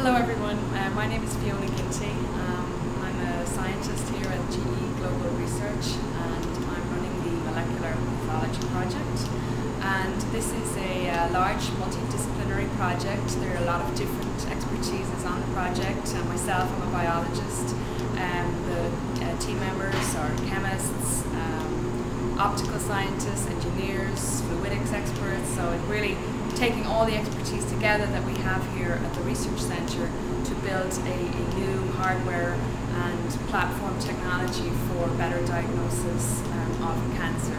Hello everyone, my name is Fiona Ginty. I'm a scientist here at GE Global Research and I'm running the Molecular Pathology Project. And this is a large multidisciplinary project. There are a lot of different expertises on the project. Myself, I'm a biologist. The team members are chemists, optical scientists, engineers, fluidics experts. So it really taking all the expertise together that we have here at the Research Centre to build a new hardware and platform technology for better diagnosis of cancer.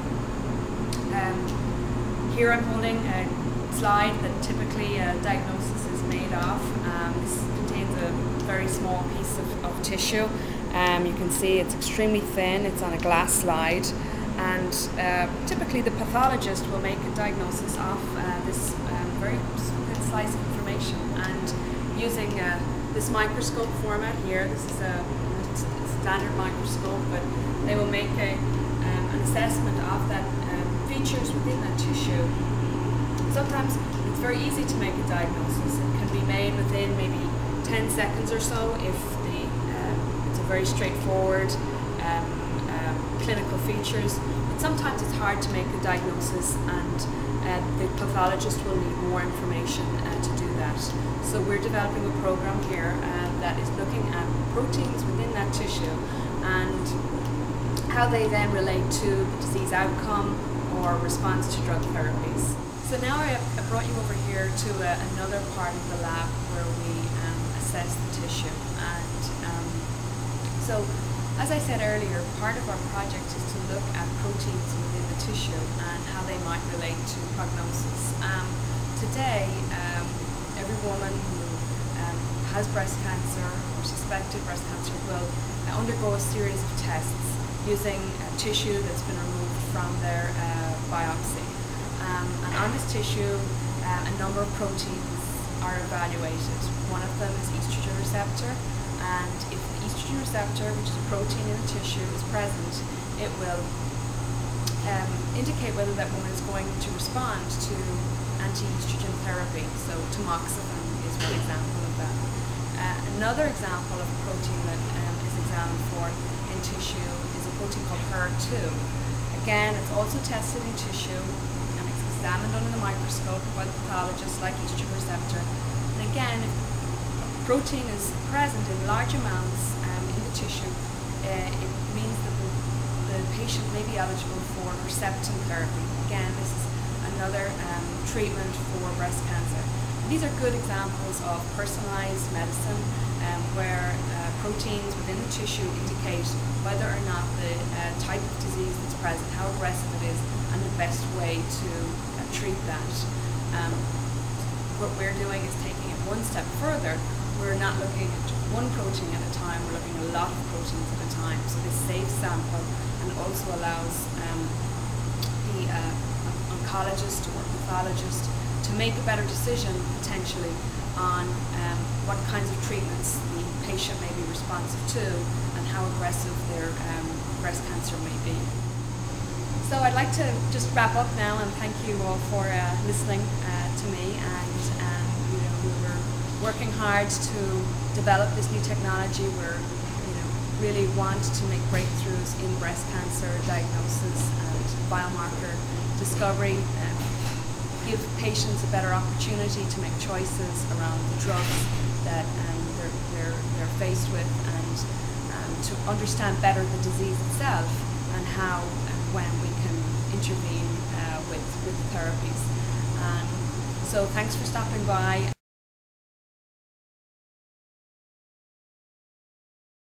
Here I'm holding a slide that typically a diagnosis is made of. This contains a very small piece of tissue. You can see it's extremely thin, it's on a glass slide. And typically the pathologist will make a diagnosis of this very thin slice of information, and using this microscope format here, this is a standard microscope, but they will make an assessment of that features within that tissue. Sometimes it's very easy to make a diagnosis. It can be made within maybe 10 seconds or so if it's a very straightforward clinical features, but sometimes it's hard to make a diagnosis and the pathologist will need more information to do that. So we're developing a program here that is looking at proteins within that tissue and how they then relate to the disease outcome or response to drug therapies. So now I brought you over here to another part of the lab where we assess the tissue. And so as I said earlier, part of our project is to look at proteins within the tissue and how they might relate to prognosis. Today, every woman who has breast cancer or suspected breast cancer will undergo a series of tests using tissue that's been removed from their biopsy. And on this tissue, a number of proteins are evaluated. One of them is estrogen receptor. And if the estrogen receptor, which is a protein in the tissue, is present, it will indicate whether that woman is going to respond to anti-estrogen therapy. So tamoxifen is one example of that. Another example of a protein that is examined for in tissue is a protein called HER2. Again, it's also tested in tissue and it's examined under the microscope by the pathologist like estrogen receptor. And again, if protein is present in large amounts in the tissue, it means that the patient may be eligible for Herceptin therapy. Again, this is another treatment for breast cancer. And these are good examples of personalized medicine where proteins within the tissue indicate whether or not the type of disease that's present, how aggressive it is, and the best way to treat that. What we're doing is taking it one step further. We're not looking at one protein at a time, we're looking at a lot of proteins at a time. So this saves sample and also allows the oncologist or pathologist to make a better decision potentially on what kinds of treatments the patient may be responsive to and how aggressive their breast cancer may be. So I'd like to just wrap up now and thank you all for listening to me. And we were working hard to develop this new technology. We're really want to make breakthroughs in breast cancer diagnosis and biomarker discovery, and give patients a better opportunity to make choices around the drugs that they're faced with, and to understand better the disease itself and how and when we can intervene with the therapies. So thanks for stopping by.